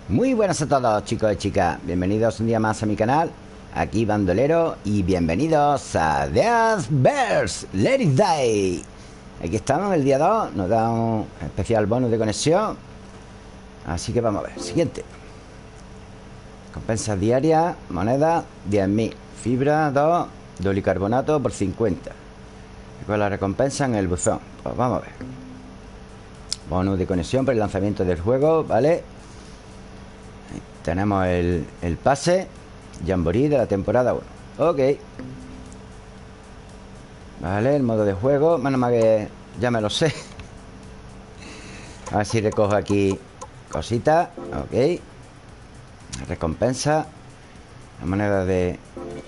Muy buenas a todos, chicos y chicas. Bienvenidos un día más a mi canal. Aquí Bandolero. Y bienvenidos a Death Bears Let It Die. Aquí estamos, el día 2. Nos da un especial bonus de conexión. Así que vamos a ver. Siguiente. Compensas diarias. Moneda 10.000. Fibra 2. Dolicarbonato por 50. Y con la recompensa en el buzón. Pues vamos a ver. Bonus de conexión por el lanzamiento del juego, ¿vale? Tenemos el pase Jamboree de la temporada 1. Ok. Vale, el modo de juego. Menos mal que ya me lo sé. A ver si recojo aquí cositas. Ok. Recompensa. La moneda de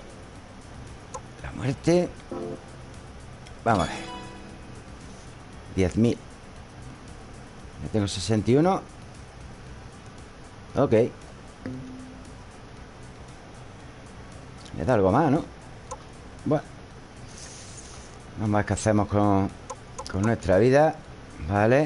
la muerte. Vamos a ver. 10.000. Ya tengo 61. Ok. Me da algo más, ¿no? Bueno. Vamos a ver qué hacemos con nuestra vida. Vale.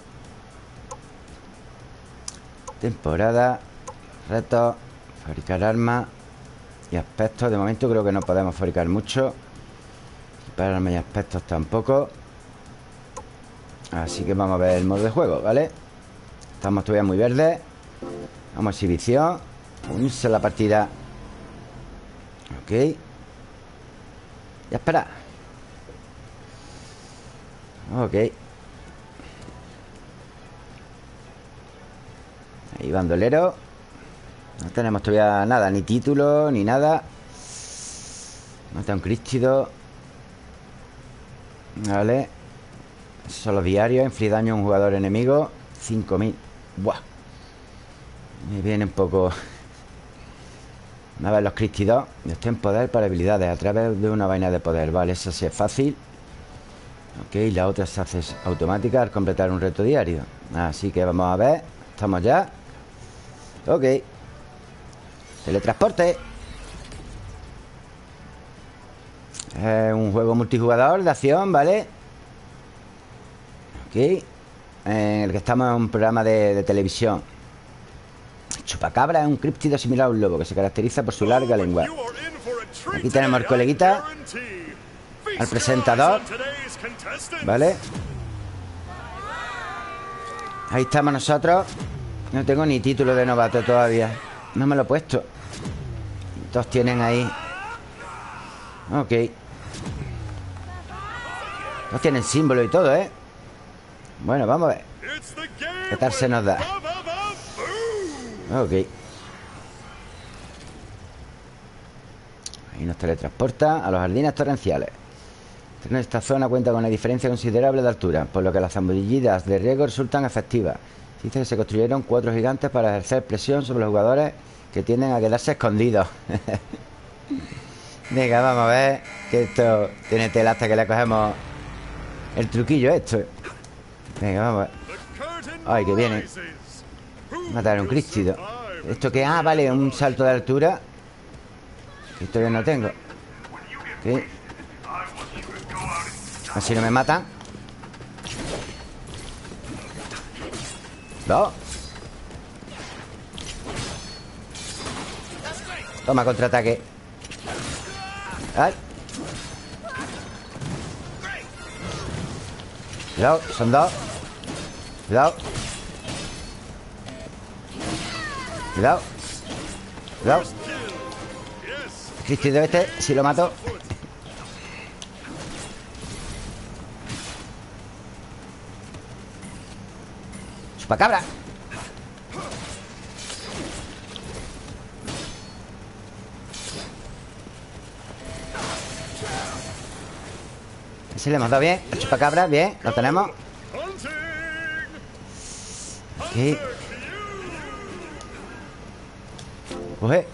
Temporada. Retos. Fabricar armas y aspectos. De momento creo que no podemos fabricar mucho. Para armas y aspectos tampoco. Así que vamos a ver el modo de juego, ¿vale? Estamos todavía muy verdes. Vamos a exhibición. Unirse a la partida. Ok. Y espera. Ok. Ahí bandolero. No tenemos todavía nada. Ni título, ni nada. Mata un crístido. Vale. Solo diarios. Inflige daño a un jugador enemigo. 5.000. Buah. Me viene un poco. A ver los crístidos. Estoy en poder para habilidades a través de una vaina de poder. Vale, eso sí es fácil. Ok, la otra se hace automática al completar un reto diario. Así que vamos a ver. Estamos ya. Ok. Teletransporte. Es un juego multijugador de acción, ¿vale? Ok. En el que estamos en un programa de televisión. Chupacabra es un críptido similar a un lobo que se caracteriza por su larga lengua. Aquí tenemos al coleguita, al presentador, ¿vale? Ahí estamos nosotros. No tengo ni título de novato todavía. No me lo he puesto. Todos tienen ahí. Ok. Todos tienen símbolo y todo, ¿eh? Bueno, vamos a ver qué tal se nos da. Ok. Ahí nos teletransporta a los jardines torrenciales. Esta zona cuenta con una diferencia considerable de altura, por lo que las zambullidas de riego resultan efectivas. Se dice que se construyeron 4 gigantes para ejercer presión sobre los jugadores que tienden a quedarse escondidos. Venga, vamos a ver que esto tiene tela hasta que le cogemos el truquillo esto. Venga, vamos a ver. Ay, que viene. Matar a un crístido. ¿Esto qué? Ah, vale, un salto de altura. Esto yo no tengo. Ok. Así no me matan. No. Toma, contraataque. Ay. Cuidado, son dos. Cuidado. Cuidado. Cuidado. Crístido este, si lo mato. Chupacabra. Ese le hemos dado bien. El chupacabra, bien, lo tenemos. Ok. Coge.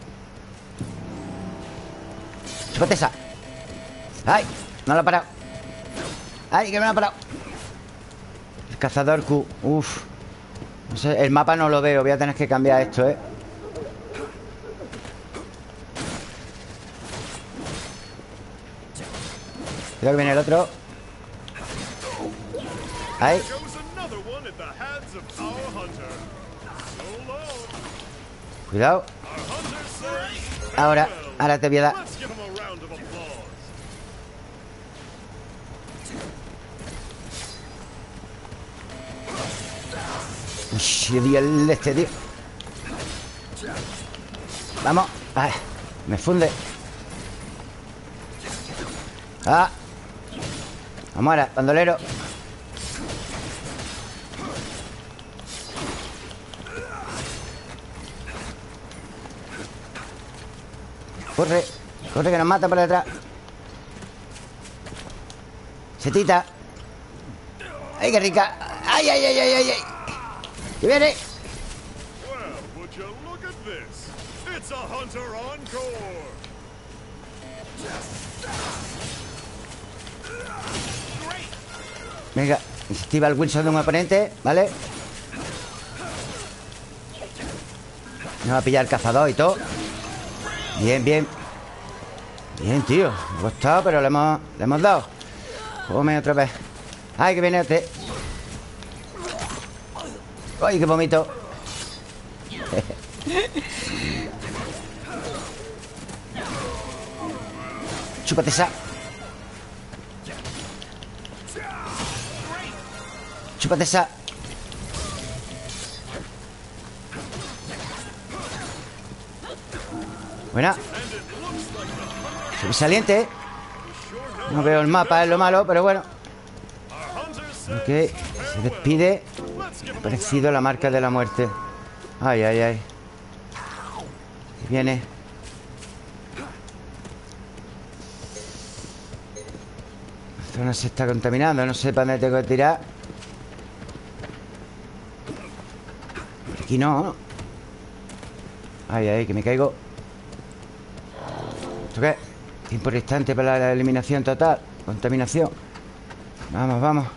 Chúpate esa. ¡Ay! No lo ha parado. ¡Ay, que no lo ha parado! El cazador Q. Uf. No sé, el mapa no lo veo. Voy a tener que cambiar esto, ¿eh? Creo que viene el otro. Ahí. Cuidado. Ahora te voy a dar. Uy, el este, tío. Vamos. Ay, me funde. Ah. Vamos ahora, bandolero. Corre, corre que nos mata por detrás. Setita. ¡Ay, qué rica! ¡Ay, ay, ay, ay, ay! Ay. ¡Que viene! Venga, esquiva el Wilson de un oponente, ¿vale? Me va a pillar el cazador y todo. Bien, bien. Bien, tío. Me ha costado, pero le hemos dado. Come otra vez. ¡Ay, que viene este! ¡Ay, qué vomito! Chúpate esa. Chúpate esa. Buena. Sobresaliente. No veo el mapa, es lo malo, pero bueno. Ok, se despide. Parecido a la marca de la muerte. Ay, ay, ay. Viene. La zona se está contaminando. No sé para dónde tengo que tirar. Por aquí no. Ay, ay, que me caigo. ¿Esto qué? Tiempo restante para la eliminación total. Contaminación. Vamos, vamos.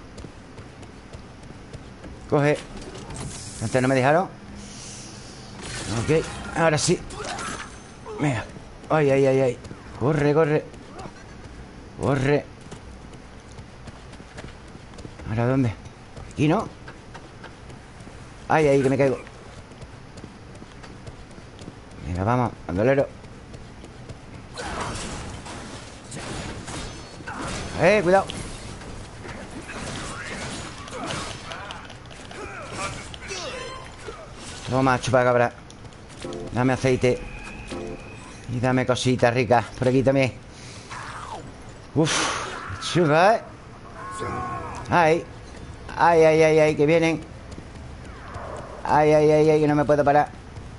Coge. Antes no me dejaron. Ok, ahora sí. Venga. Ay, ay, ay, ay. Corre, corre. Corre. ¿Ahora dónde? Aquí, ¿no? Ay, ay, que me caigo. Venga, vamos, bandolero. Cuidado. Toma, chupacabra. Dame aceite. Y dame cositas ricas. Por aquí también. Uf, chupa, ¿eh? Ay. Ay, ay, ay, ay, que vienen. Ay, ay, ay, ay, que no me puedo parar.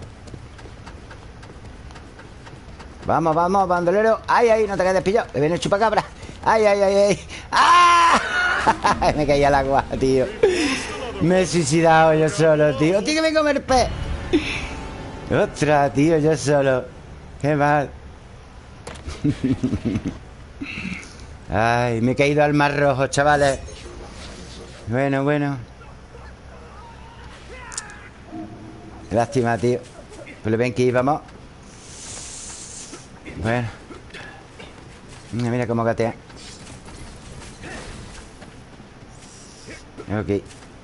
Vamos, vamos, bandolero. Ay, ay, no te quedes pillado. Que viene el chupacabra. Ay, ay, ay, ay. ¡Ah! Me caí al agua, tío. Me he suicidado yo solo, tío. Tío, que me comer pez. Otra, tío, yo solo. Qué mal. Ay, me he caído al mar rojo, chavales. Bueno, bueno. Lástima, tío. Pues le ven que íbamos. Bueno. Mira, mira cómo gatea. Ok.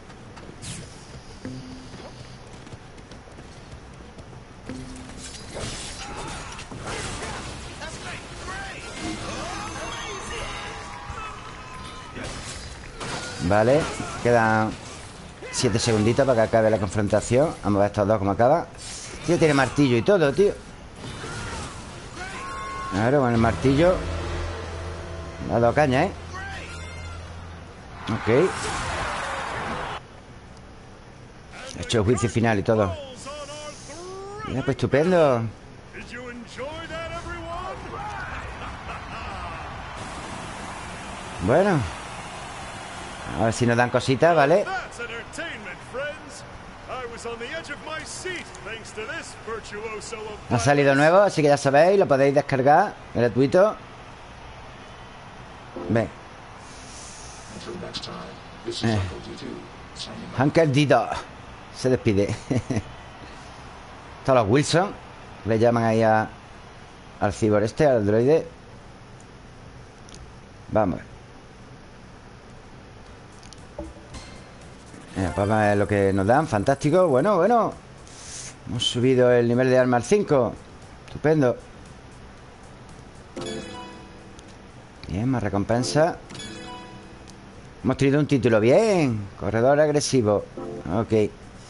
Vale, quedan 7 segunditos para que acabe la confrontación. Vamos a ver estos dos cómo acaba. Tío, tiene martillo y todo, tío. Claro, con el martillo me ha dado caña, ¿eh? Ok. He hecho el juicio final y todo. Mira, pues estupendo. Bueno, a ver si nos dan cositas, ¿vale? Ha salido nuevo, así que ya sabéis, lo podéis descargar, gratuito. Ven. Hunker D2 se despide. Todos los Wilson le llaman ahí al cibor este, al droide. Vamos. Pues a ver lo que nos dan. Fantástico. Bueno, bueno. Hemos subido el nivel de arma al 5. Estupendo. Bien, más recompensa. Hemos tenido un título. Bien. Corredor agresivo. Ok.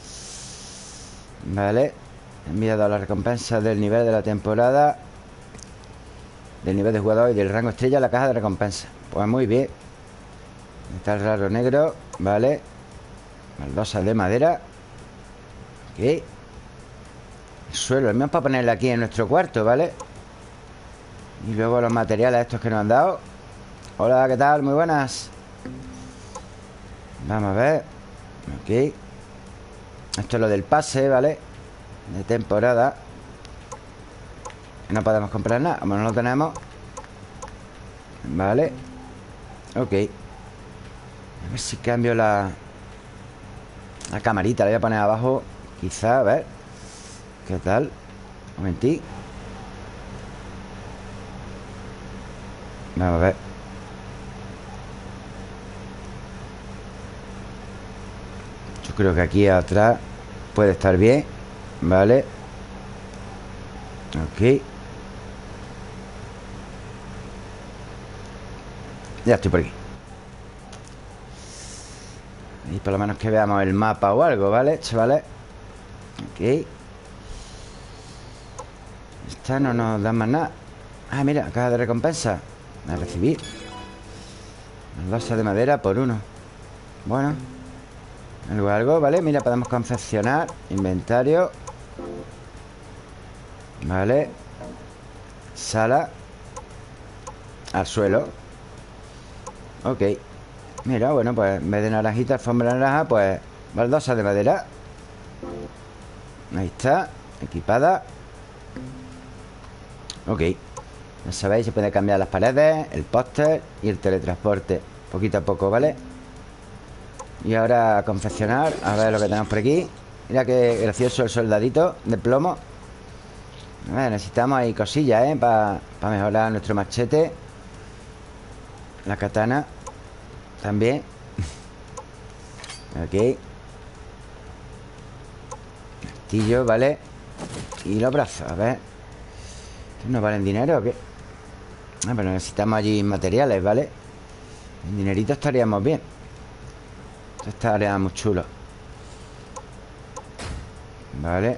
Vale. He enviado las recompensas del nivel de la temporada, del nivel de jugador y del rango estrella a la caja de recompensa. Pues muy bien. Metal raro negro. Vale. Baldosas de madera. Ok. El suelo. El mío es para ponerle aquí en nuestro cuarto, ¿vale? Y luego los materiales estos que nos han dado. Hola, ¿qué tal? Muy buenas. Vamos a ver. Ok. Esto es lo del pase, ¿vale? De temporada. No podemos comprar nada, como no lo tenemos. Vale. Ok. A ver si cambio la camarita. La voy a poner abajo. Quizá, a ver. ¿Qué tal? Un momentí. Vamos a ver. Yo creo que aquí atrás puede estar bien. Vale. Ok. Ya estoy por aquí. Y por lo menos que veamos el mapa o algo, ¿vale, chavales? Ok. Esta no nos da más nada. Ah, mira, caja de recompensa. A recibir. Baldosa de madera por 1. Bueno. Algo, ¿vale? Mira, podemos confeccionar. Inventario. Vale. Sala. Al suelo. Ok. Mira, bueno, pues en vez de naranjita, alfombra naranja, pues baldosa de madera. Ahí está. Equipada. Ok. Ya sabéis, se puede cambiar las paredes, el póster y el teletransporte. Poquito a poco, ¿vale? Y ahora a confeccionar. A ver lo que tenemos por aquí. Mira qué gracioso el soldadito de plomo. A ver, necesitamos ahí cosillas, ¿eh? Para mejorar nuestro machete. La katana también. Ok. Martillo, ¿vale? Y los brazos, a ver. ¿Estos no valen dinero o qué? Ah, pero necesitamos allí materiales, ¿vale? En dinerito estaríamos bien. Esto estaría muy chulo. Vale.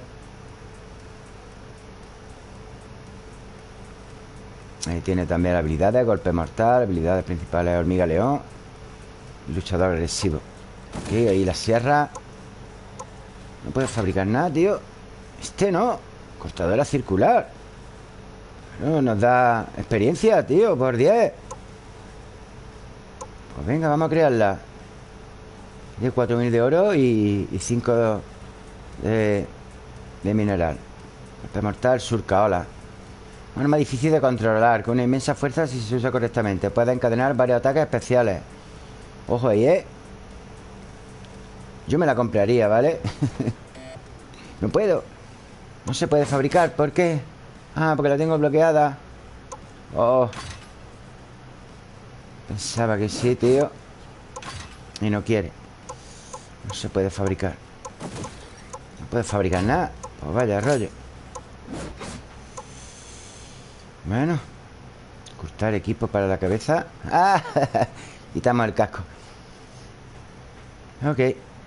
Ahí tiene también habilidades. Golpe mortal. Habilidades principales. Hormiga león. Luchador agresivo. Ok, ahí la sierra. No puedo fabricar nada, tío. Este no. Cortadora circular. No, nos da experiencia, tío. Por 10. Pues venga, vamos a crearla. De 4000 de oro y 5 de mineral. Golpe mortal, surcaola. Un arma difícil de controlar, con una inmensa fuerza si se usa correctamente. Puede encadenar varios ataques especiales. Ojo ahí, ¿eh? Yo me la compraría, ¿vale? No puedo. No se puede fabricar. ¿Por qué? Ah, porque la tengo bloqueada. Oh. Pensaba que sí, tío. Y no quiere. No se puede fabricar. No puede fabricar nada. Pues vaya rollo. Bueno. Cortar equipo para la cabeza. ¡Ah! Quitamos el casco. Ok.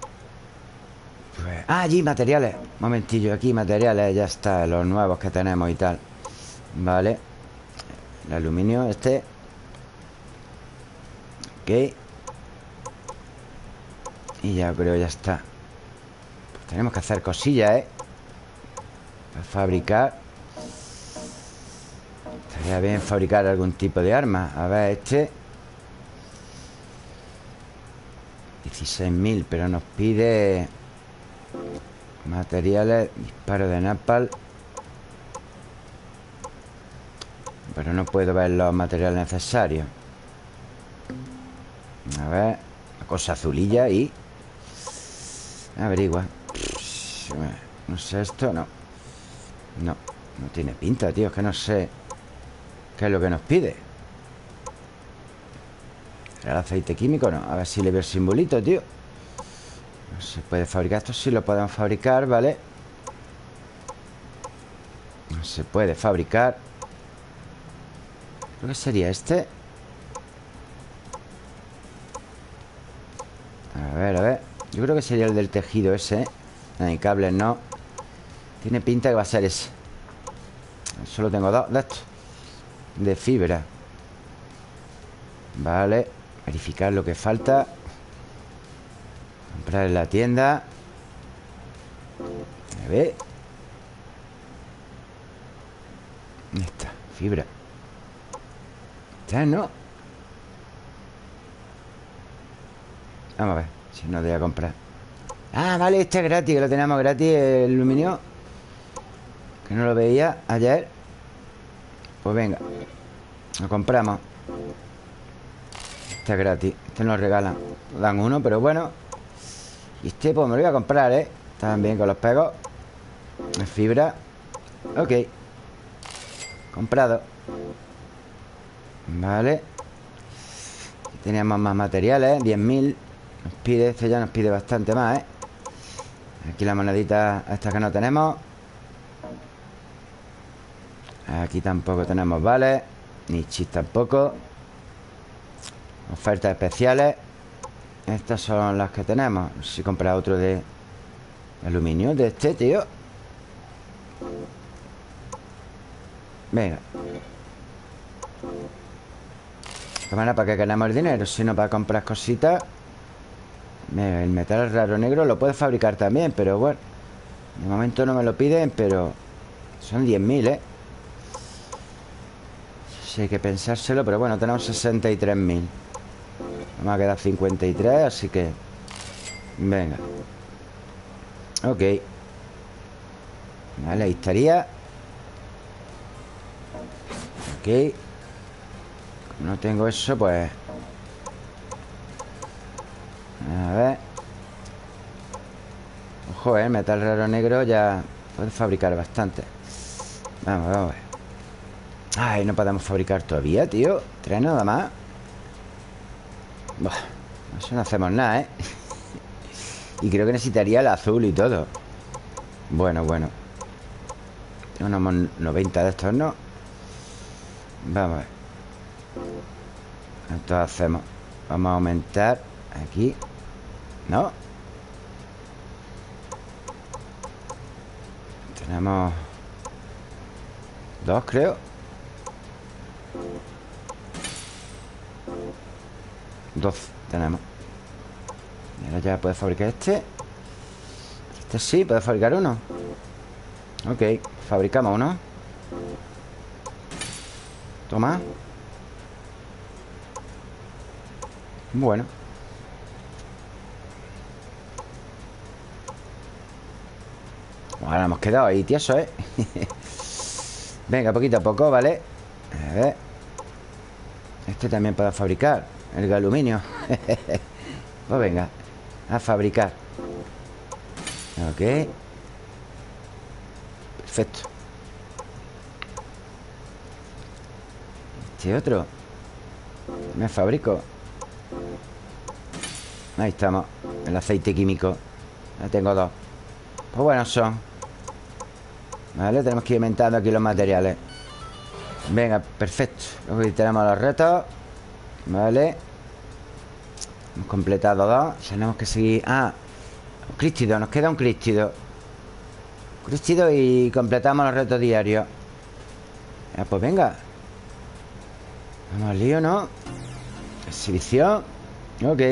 Pues, allí materiales. Momentillo, aquí materiales. Ya está, los nuevos que tenemos y tal. Vale. El aluminio este. Ok. Y ya creo ya está. Pues tenemos que hacer cosillas, ¿eh? Para fabricar. Estaría bien fabricar algún tipo de arma. A ver, este 16.000, pero nos pide materiales, disparo de napalm. Pero no puedo ver los materiales necesarios. A ver, una cosa azulilla y averigua. No sé esto, no. No, no tiene pinta, tío. Es que no sé qué es lo que nos pide. ¿El aceite químico? No. A ver si le veo el simbolito, tío. No se puede fabricar. Esto sí lo podemos fabricar, ¿vale? se puede fabricar. Creo que sería este. A ver, a ver. Yo creo que sería el del tejido ese, ¿eh? Hay cables, no. Tiene pinta que va a ser ese. Solo tengo dos de estos. De fibra. Vale. Verificar lo que falta. Comprar en la tienda. A ver. Esta, fibra. Esta no. Vamos a ver si nos deja comprar. Ah, vale, este es gratis, que lo teníamos gratis, el aluminio. Que no lo veía ayer. Pues venga, lo compramos. Este es gratis, este nos regalan. Dan uno, pero bueno. Y este pues me lo voy a comprar, ¿eh? También con los pegos. Es fibra. Ok. Comprado. Vale. Aquí teníamos más materiales, 10.000. Nos pide, este ya nos pide bastante más, ¿eh? Aquí la monedita esta que no tenemos. Aquí tampoco tenemos vales. Ni chis tampoco. Ofertas especiales. Estas son las que tenemos. No sé si comprar otro de aluminio de este, tío. Venga. Cámara, ¿para qué queremos el dinero? Si no para comprar cositas. Venga, el metal raro negro lo puedes fabricar también, pero bueno. De momento no me lo piden, pero son 10.000, ¿eh? Sí, hay que pensárselo, pero bueno, tenemos 63.000. Vamos a quedar 53, así que... Venga. Ok. Vale, ahí estaría. Ok. Como no tengo eso, pues... A ver. Ojo, metal raro negro ya puede fabricar bastante. Vamos, vamos a ver. Ay, no podemos fabricar todavía, tío. 3 nada más. Buah, eso no hacemos nada, ¿eh? Y creo que necesitaría el azul y todo. Bueno, bueno. Tengo unos 90 de estos, ¿no? Vamos a ver. Esto hacemos. Vamos a aumentar aquí. ¿No? Tenemos 2, creo. 12 tenemos. Y ahora ya puede fabricar este. Este sí, puede fabricar uno. Ok, fabricamos uno. Toma. Bueno. Ahora hemos quedado ahí tieso, ¿eh? Venga, poquito a poco, ¿vale? A ver. Este también puede fabricar. El de aluminio. Pues venga, a fabricar. Ok. Perfecto. Este otro. Me fabrico. Ahí estamos. El aceite químico. Ya tengo 2. Pues buenos son. Vale, tenemos que ir aumentando aquí los materiales. Venga, perfecto. Luego aquí tenemos los retos. Vale. Hemos completado 2. Tenemos que seguir... Ah, un crístido, nos queda un crístido. Crístido y completamos los retos diarios. Ya, pues venga. Vamos al lío, ¿no? Exhibición. Ok.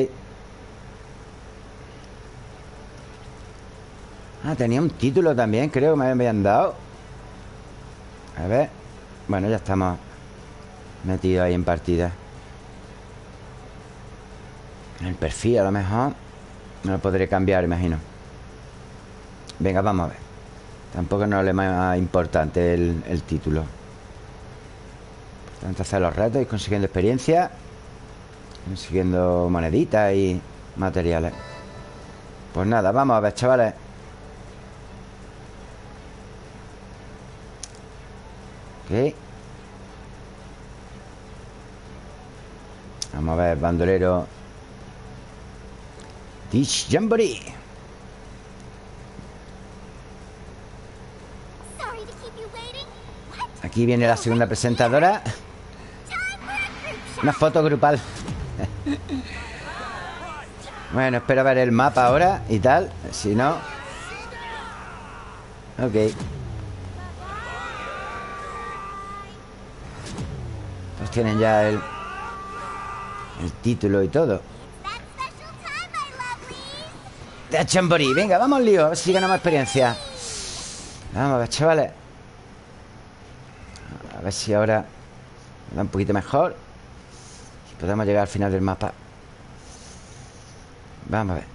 Ah, tenía un título también, creo que me habían dado. A ver. Bueno, ya estamos metidos ahí en partida. El perfil a lo mejor no lo podré cambiar, imagino. Venga, vamos a ver. Tampoco no es lo más importante el título. Por tanto, hacer los retos y consiguiendo experiencia. Consiguiendo moneditas y materiales. Pues nada, vamos a ver, chavales. Ok. Vamos a ver, bandolero. Teach Jamboree. Aquí viene la segunda presentadora. Una foto grupal. Bueno, espero ver el mapa ahora y tal. Si no... Ok. Pues tienen ya el título y todo. De Chamborí. Venga, vamos al lío. A ver si ganamos experiencia. Vamos a ver, chavales. A ver si ahora me da un poquito mejor. Si podemos llegar al final del mapa. Vamos a ver.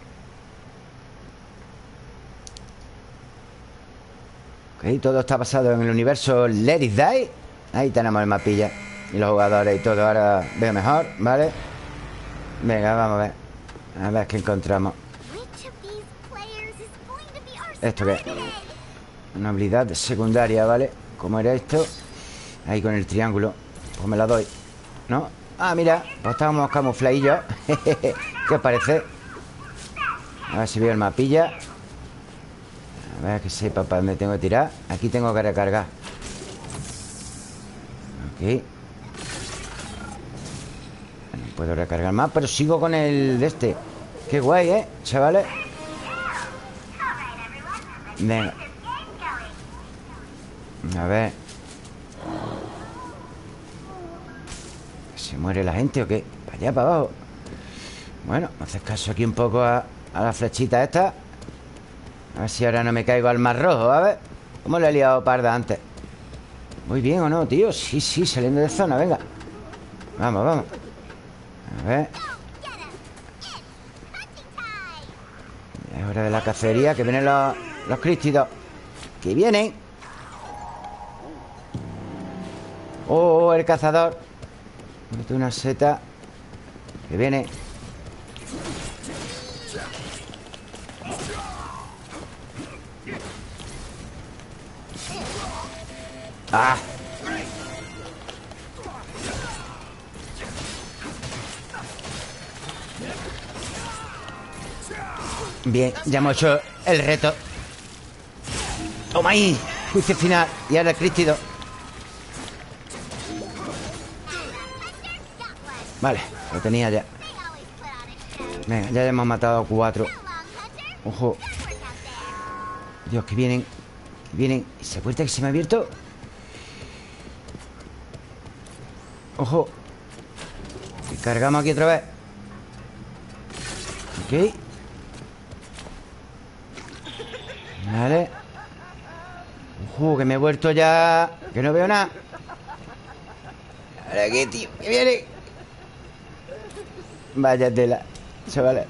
Ok, todo está basado en el universo Let It Die. Ahí tenemos el mapilla y los jugadores y todo. Ahora veo mejor, ¿vale? Venga, vamos a ver. A ver qué encontramos. ¿Esto qué? Una habilidad secundaria, ¿vale? ¿Cómo era esto? Ahí con el triángulo. Pues me la doy, ¿no? Ah, mira, pues estábamos camufladillos. ¿Qué os parece? A ver si veo el mapilla. A ver que sepa para dónde tengo que tirar. Aquí tengo que recargar. Ok. No puedo recargar más, pero sigo con el de este. Qué guay, ¿eh? Chavales. Venga. A ver. ¿Se muere la gente o qué? Para allá, para abajo. Bueno, haces caso aquí un poco a la flechita esta. A ver si ahora no me caigo al mar rojo. A ver. ¿Cómo le he liado parda antes? Muy bien o no, tío. Sí, sí, saliendo de zona, venga. Vamos, vamos. A ver. Es hora de la cacería. Que vienen los crístidos. Que vienen. Oh, el cazador. Mete una seta. Que viene. ¡Ah! Bien, ya hemos hecho el reto. ¡Toma ahí! Juicio final. Y ahora el crístido. Vale, lo tenía ya. Venga, ya hemos matado a 4. Ojo. Dios, que vienen. Que vienen. ¿Esa puerta que se me ha abierto? Ojo. Y cargamos aquí otra vez. Ok. Vale. Ojo, que me he vuelto ya. Que no veo nada. Ahora aquí, tío. Que viene. Vaya tela, chavales.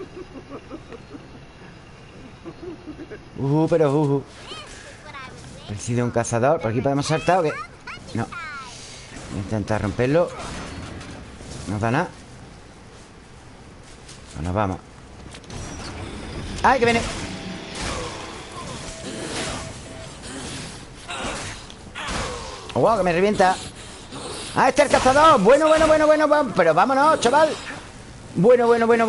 Pero He un cazador. ¿Por aquí podemos saltar o qué? No. Voy a intentar romperlo. No da nada. Pues nos vamos. ¡Ay, que viene! ¡Oh, wow, que me revienta! ¡Ah, este es el cazador! Bueno. Pero vámonos, chaval. Bueno.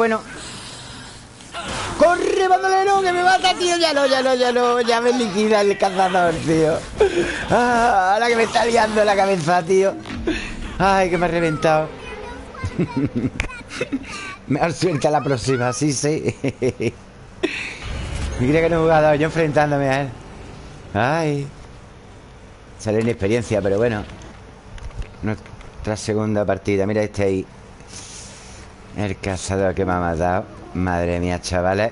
¡Corre, bandolero! ¡Que me mata, tío! Ya no. Ya me liquida el cazador, tío. ¡Ah! Ahora que me está liando la cabeza, tío. ¡Ay, que me ha reventado! Mejor suerte a la próxima, sí. Me creía que no he jugado yo enfrentándome a él. ¡Ay! Sale inexperiencia, pero bueno. Nuestra segunda partida. Mira este ahí. El cazador que me ha matado. Madre mía, chavales.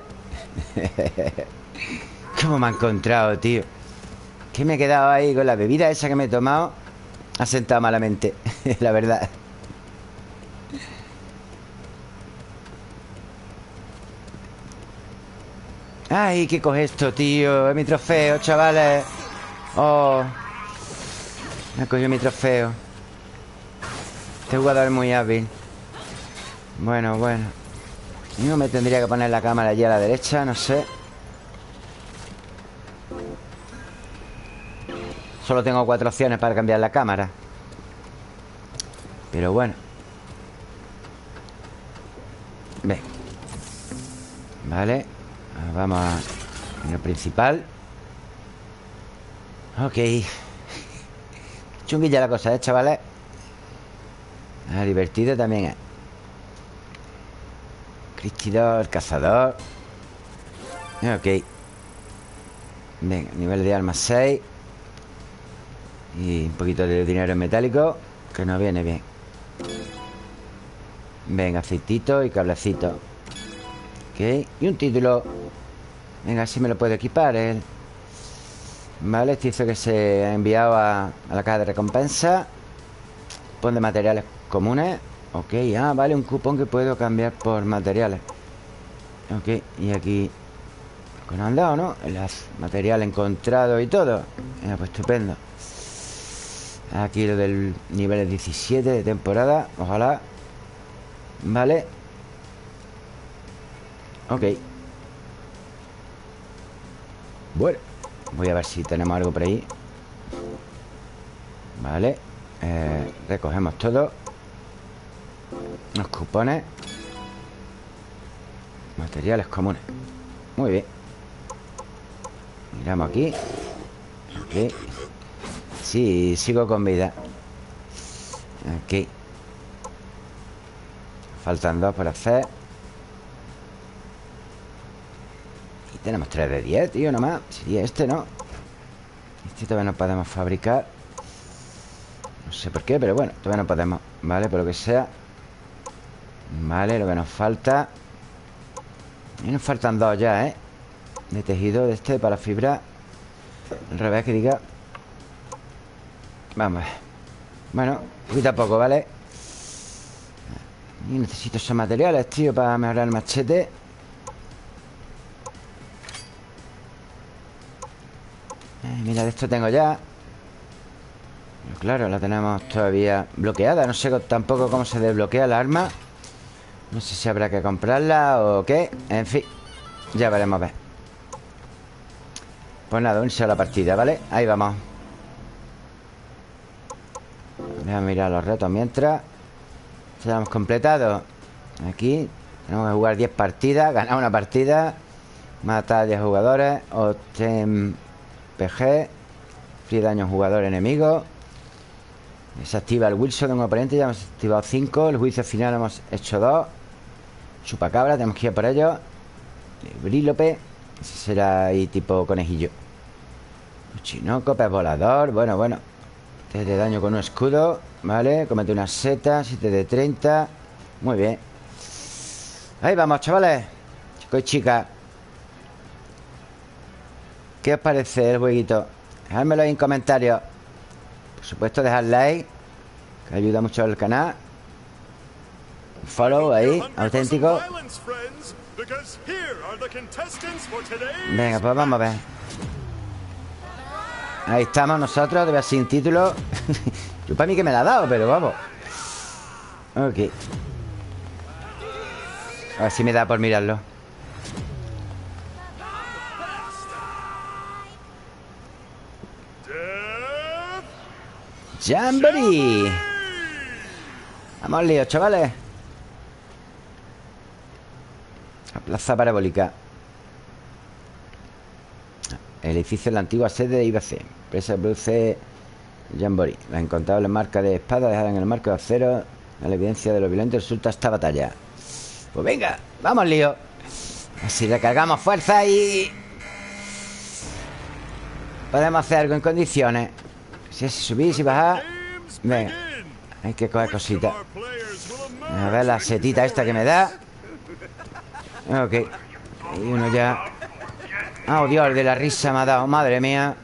¿Cómo me ha encontrado, tío? Que me he quedado ahí con la bebida esa que me he tomado. Ha sentado malamente, la verdad. Ay, ¿qué coge esto, tío? Es mi trofeo, chavales. Oh, me ha cogido mi trofeo. Este jugador es muy hábil. Bueno. No me tendría que poner la cámara allí a la derecha, no sé. Solo tengo 4 opciones para cambiar la cámara. Pero bueno. Ven. Vale. Vamos a lo principal. Ok. Chunguilla la cosa, chavales. Divertido también es. Cristidor, el cazador. Ok. Venga, nivel de armas 6. Y un poquito de dinero en metálico, que nos viene bien. Venga, aceitito y cablecito. Ok, y un título. Venga, así me lo puedo equipar Vale, este hizo que se ha enviado a la caja de recompensa. Cupón de materiales comunes. Ok, vale, un cupón que puedo cambiar por materiales. Ok, y aquí que nos han dado, ¿no? El material encontrado y todo. Pues estupendo. Aquí lo del nivel 17 de temporada. Ojalá. Vale. Ok. Bueno, voy a ver si tenemos algo por ahí. Vale. Recogemos todo. Los cupones. Materiales comunes. Muy bien. Miramos aquí. Ok. Sí, sigo con vida. Ok. Faltan 2 por hacer. Y tenemos 3 de 10, tío, nomás. Sería este, ¿no? Este todavía no podemos fabricar. No sé por qué, pero bueno, todavía no podemos. Vale, por lo que sea. Vale, lo que nos falta. Y nos faltan 2 ya, ¿eh? De tejido de este para fibra. Al revés, que diga. Vamos a ver. Bueno, poquito a poco, ¿vale? Y necesito esos materiales, tío, para mejorar el machete. Mira, de esto tengo ya. Pero claro, la tenemos todavía bloqueada. No sé tampoco cómo se desbloquea la arma. No sé si habrá que comprarla o qué. En fin, ya veremos a ver. Pues nada, unirse a la partida, ¿vale? Ahí vamos. Voy a mirar los retos mientras. Ya lo hemos completado. Aquí tenemos que jugar 10 partidas. Ganar una partida. Matar a 10 jugadores. Obtén PG. Fríe daño a un jugador enemigo. Desactiva el Wilson de un oponente. Ya hemos activado 5. El juicio final hemos hecho 2. Chupacabra, tenemos que ir por ello. Brílope. Ese será ahí tipo conejillo. Chinoco, pez volador. Bueno, bueno. 3 de daño con un escudo. Vale, comete una seta. 7 de 30. Muy bien. Ahí vamos, chavales. Chicos y chicas. ¿Qué os parece el jueguito? Dejádmelo ahí en comentarios. Por supuesto, dejad like, que ayuda mucho al canal. Un follow ahí, auténtico. Venga, pues vamos a ver. Ahí estamos nosotros, todavía sin título. Yo para mí que me la ha dado, pero vamos. Ok. A ver si me da por mirarlo. ¡Jamboree! Vamos al lío, chavales. La plaza parabólica. El edificio de la antigua sede de IBC. Empresa produce Jamboree. Las incontables marcas de espada dejadas en el marco de acero. La evidencia de lo violento resulta esta batalla. Pues venga, vamos al lío. Así recargamos fuerza y podemos hacer algo en condiciones. Si es subir, si bajar. Venga, hay que coger cositas. A ver la setita esta que me da. Ok. Y uno ya. Oh, Dios, el de la risa me ha dado. Madre mía.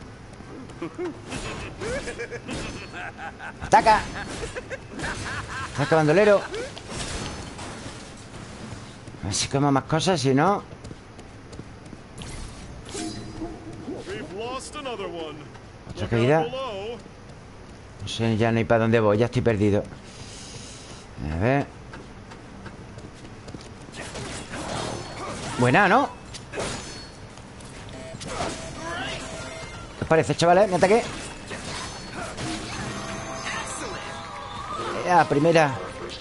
¡Ataca! ¡Ataca, bandolero! A ver si como más cosas, si no. Otra caída. No sé ya ni para dónde voy. Ya estoy perdido. A ver. Buena, ¿no? ¿Qué os parece, chavales? Me ataqué. Primera.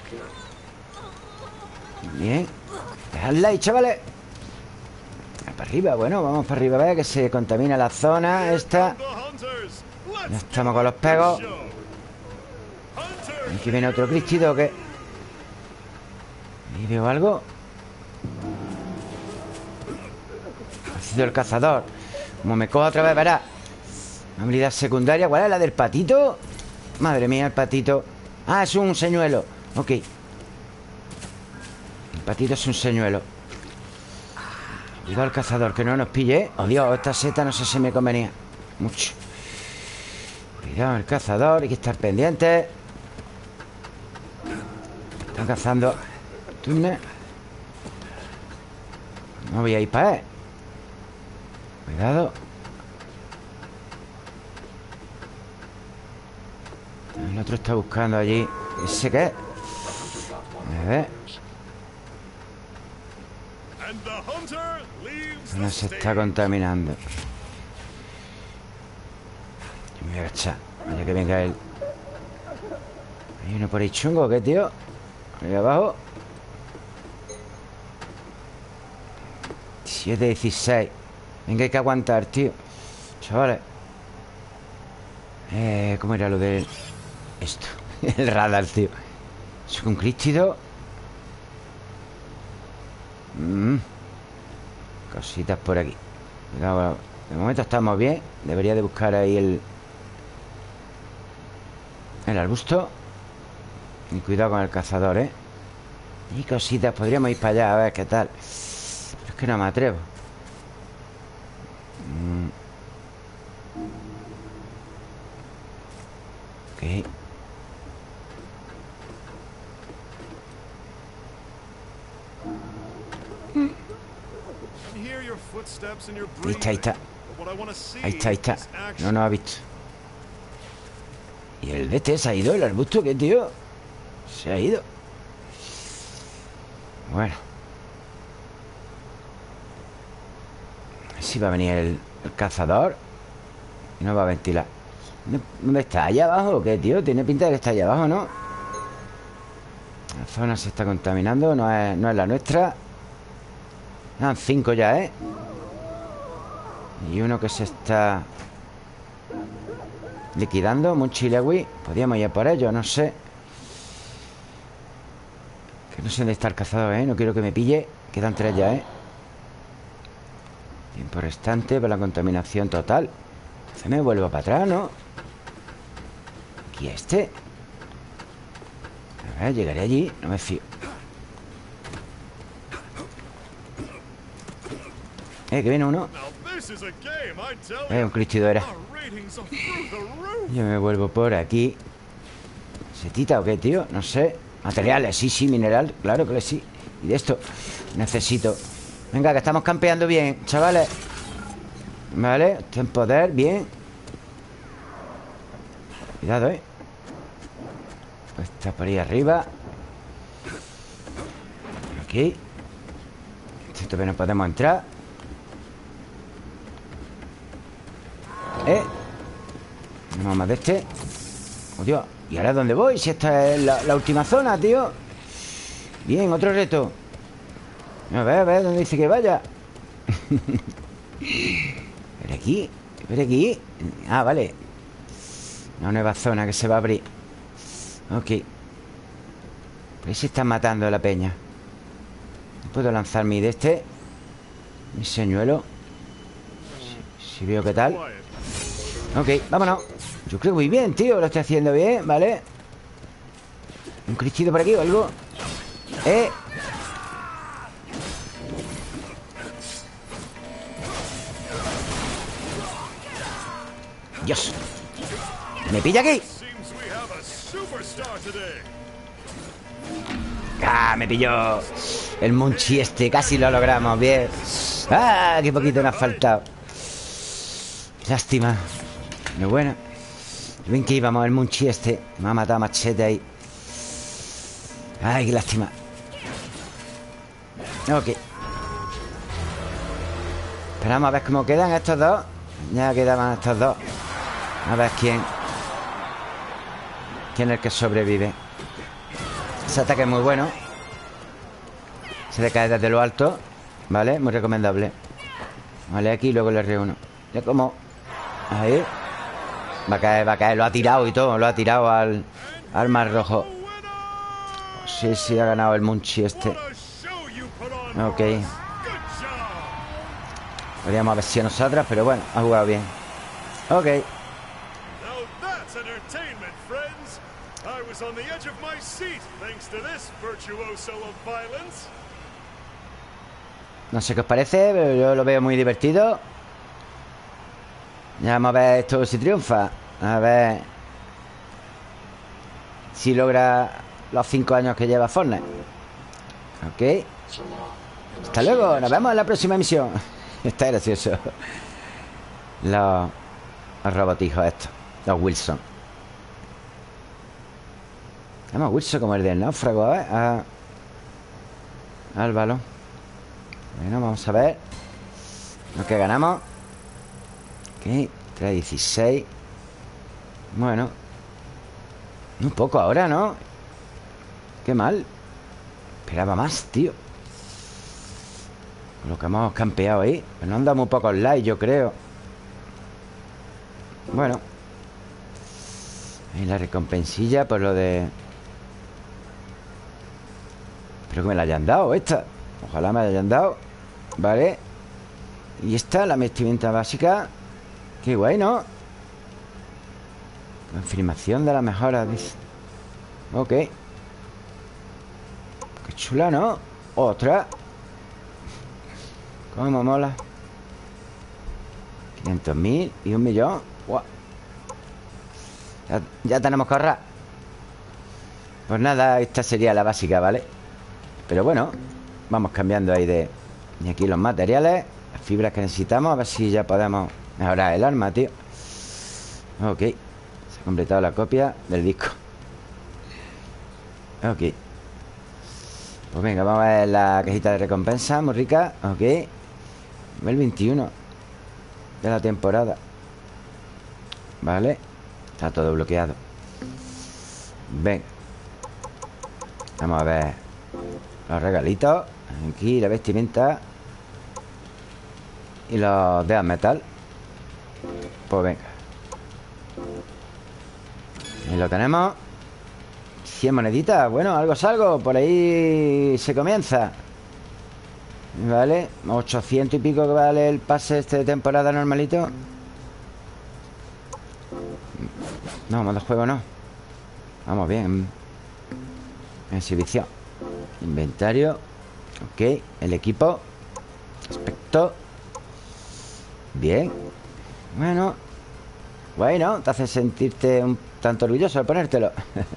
Bien. Dejadla ahí, chavales. Para arriba, bueno, vamos para arriba. Vea que se contamina la zona esta. Ya estamos con los pegos. Aquí viene otro Cristido, ¿o qué? ¿Y veo algo? Ha sido el cazador. Como me coja otra vez, verá. Habilidad secundaria. ¿Cuál es la del patito? Madre mía, el patito. Ah, es un señuelo. Ok. El patito es un señuelo. Cuidado al cazador, que no nos pille, ¿eh? Oh, Dios, esta seta no sé si me convenía mucho. Cuidado el cazador, hay que estar pendiente. Están cazando túnel. No voy a ir para él. Cuidado. El otro está buscando allí. ¿Ese qué es? A ver. No se está contaminando. Me voy a agachar. Vaya que venga él. Hay uno por ahí chungo, ¿qué, tío? Ahí abajo. 7-16. Venga, hay que aguantar, tío. Chavales. ¿Cómo era lo de esto? El radar, tío. Es un crístido. Cositas por aquí. Cuidado. De momento estamos bien. Debería de buscar ahí el arbusto. Y cuidado con el cazador, ¿eh? Y cositas. Podríamos ir para allá a ver qué tal. Pero es que no me atrevo. Ok. Ahí está. Ahí está. No nos ha visto. ¿Y el de este se ha ido? ¿El arbusto qué, tío? Se ha ido. Bueno. A ver si va a venir el cazador. Y no va a ventilar. ¿Dónde está? ¿Allá abajo o qué, tío? Tiene pinta de que está allá abajo, ¿no? La zona se está contaminando. No es la nuestra. Eran 5 ya, ¿eh? Y uno que se está liquidando. Munchilewi. Podríamos ir por ello, no sé. Que no sé dónde está el cazador, ¿eh? No quiero que me pille. Quedan 3 ya, ¿eh? Tiempo restante para la contaminación total. Se me vuelvo para atrás, ¿no? Aquí este. A ver, llegaré allí. No me fío. Que viene uno. Un cristido era. Yo me vuelvo por aquí. ¿Setita o qué, tío? No sé. Materiales, sí, mineral. Claro que sí. Y de esto necesito. Venga, que estamos campeando bien, chavales. Vale, está en poder, bien. Cuidado, está por ahí arriba. Aquí. Esto todavía no podemos entrar. Tenemos más de este. Oh, Dios. ¿Y ahora dónde voy? Si esta es la última zona, tío. Bien, otro reto. A ver, ¿dónde dice que vaya? Por aquí. Por aquí. Ah, vale. Una nueva zona que se va a abrir. Ok. Por ahí se están matando a la peña. ¿Puedo lanzar mi de este? Mi señuelo. Si veo qué tal. Ok, vámonos. Yo creo que muy bien, tío. Lo estoy haciendo bien, ¿vale? Un cristido por aquí o algo. Dios. Me pilla aquí. Ah, me pilló el Munchi este. Casi lo logramos, bien. Ah, qué poquito nos ha faltado. Lástima. Pero bueno. Ven que íbamos, el Munchi este. Me ha matado machete ahí. Ay, qué lástima. Ok. Esperamos a ver cómo quedan estos dos. Ya quedaban estos dos. A ver quién es el que sobrevive. Ese ataque es muy bueno. Se le cae desde lo alto. Vale, muy recomendable. Vale, aquí y luego le reúno. Ya como. Ahí. Va a caer. Lo ha tirado y todo. Lo ha tirado al Arma rojo. Sí, sí, ha ganado el Munchi este. Ok. Podríamos haber sido nosotras, pero bueno, ha jugado bien. Ok. No sé qué os parece, pero yo lo veo muy divertido. Ya vamos a ver esto si triunfa. A ver si logra los 5 años que lleva Fortnite. Ok. Hasta luego, nos vemos en la próxima emisión. Está gracioso. Los robotijos estos. Los Wilson. Vamos, Wilson como el del náufrago. A ver. Al balón. Bueno, vamos a ver lo que ganamos. Ok, 3-16. Bueno, un poco ahora, ¿no? Qué mal. Esperaba más, tío. Con lo que hemos campeado ahí. Pero no han dado muy pocos likes, yo creo. Bueno. Ahí la recompensilla por lo de... Espero que me la hayan dado esta. Ojalá me la hayan dado. Vale. Y esta, la vestimenta básica. Qué guay, ¿no? Confirmación de la mejora, dice. Ok. Qué chula, ¿no? Otra. Cómo mola. 500.000 y 1.000.000. ¡Guau! Ya tenemos que ahorrar. Pues nada, esta sería la básica, ¿vale? Pero bueno, vamos cambiando ahí de... Y aquí los materiales, las fibras que necesitamos. A ver si ya podemos mejorar el arma, tío. Ok. Se ha completado la copia del disco. Ok. Pues venga, vamos a ver la cajita de recompensa. Muy rica. Ok. Nivel 21 de la temporada. Vale. Está todo bloqueado. Ven. Vamos a ver los regalitos. Aquí la vestimenta. Y los de metal. Pues venga. Ahí lo tenemos. 100 moneditas. Bueno, algo es algo. Por ahí se comienza. Vale. 800 y pico que vale el pase este de temporada normalito. No, modo juego no. Vamos bien. Exhibición. Inventario. Ok. El equipo. Aspecto. Bien. Bueno. Bueno, te hace sentirte un tanto orgulloso al ponértelo.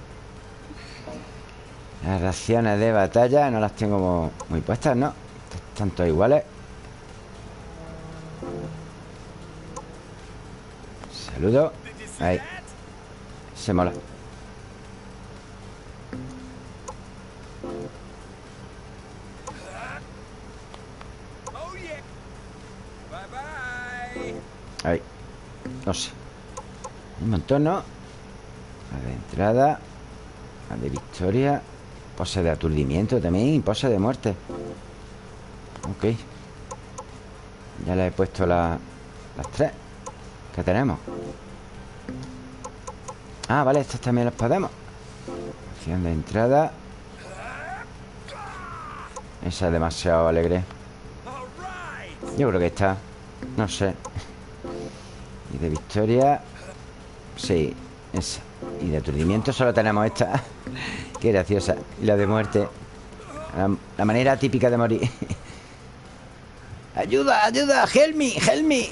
Las raciones de batalla no las tengo muy puestas, ¿no? Están todas iguales. Saludo. Ahí. Se mola. Ahí. No sé. Un montón, ¿no? La de entrada. La de victoria. Pose de aturdimiento también. Y pose de muerte. Ok. Ya le he puesto las 3 que tenemos. Ah, vale, estas también las podemos. Opción de entrada. Esa es demasiado alegre. Yo creo que esta. No sé. Y de victoria. Sí, esa. Y de aturdimiento solo tenemos esta. Qué graciosa. Y la de muerte. La manera típica de morir. ¡Ayuda, ayuda! ¡Help me, help me!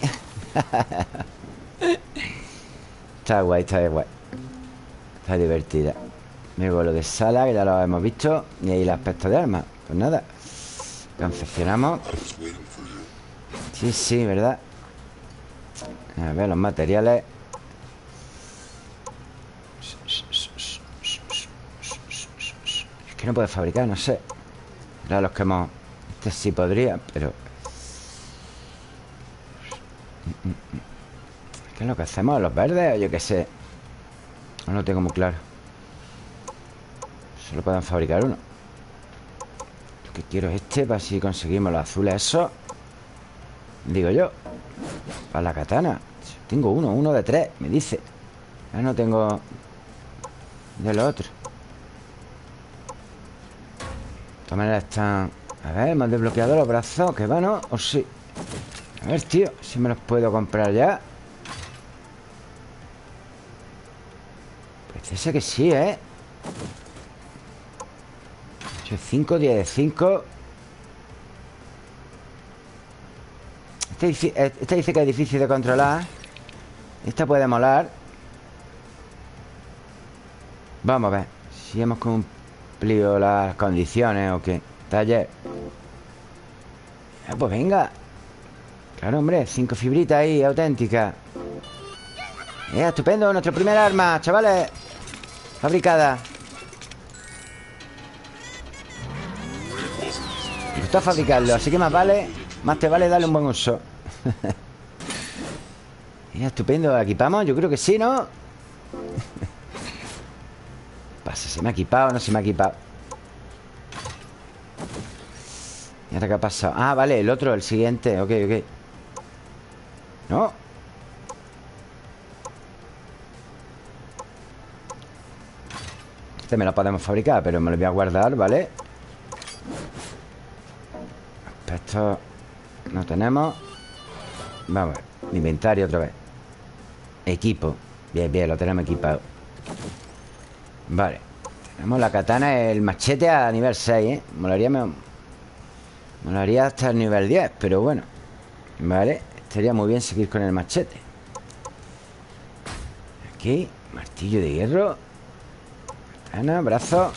Está guay, está guay. Está divertida. Luego lo de sala, que ya lo hemos visto. Y ahí el aspecto de armas. Pues nada. Confeccionamos. Sí, sí, ¿verdad? A ver, los materiales. Es que no puede fabricar, no sé. Era los que hemos... Este sí podría, pero... ¿Qué es lo que hacemos? ¿Los verdes? O yo qué sé. No lo tengo muy claro. Solo pueden fabricar uno. Lo que quiero es este, para si conseguimos los azules esos. Digo yo. Para la katana. Tengo uno de 3, me dice. Ya no tengo de lo otro. De todas maneras están... A ver, ¿me han desbloqueado los brazos? ¿Que va, no? ¿O sí? A ver, tío, si me los puedo comprar ya. Parece que sí, ¿eh? 8 de 5, 10 de 5. Esta dice que es difícil de controlar. Esta puede molar. Vamos a ver si hemos cumplido las condiciones o qué. Taller. Pues venga. Claro, hombre, 5 fibritas ahí, auténticas. Estupendo, nuestro primer arma, chavales. Fabricada. Me gusta fabricarlo, así que más te vale darle un buen uso. Estupendo, ¿equipamos? Yo creo que sí, ¿no? Pasa, ¿se me ha equipado o no se me ha equipado? ¿Y ahora qué ha pasado? Ah, vale, el otro, el siguiente. Ok, ok. No. Este me lo podemos fabricar, pero me lo voy a guardar, ¿vale? Esto no tenemos. Vamos a ver. Inventario otra vez. Equipo. Bien, bien, lo tenemos equipado. Vale. Tenemos la katana, el machete a nivel 6, ¿eh? Molaría hasta el nivel 10, pero bueno. Vale. Estaría muy bien seguir con el machete. Aquí. Martillo de hierro. Katana, brazo.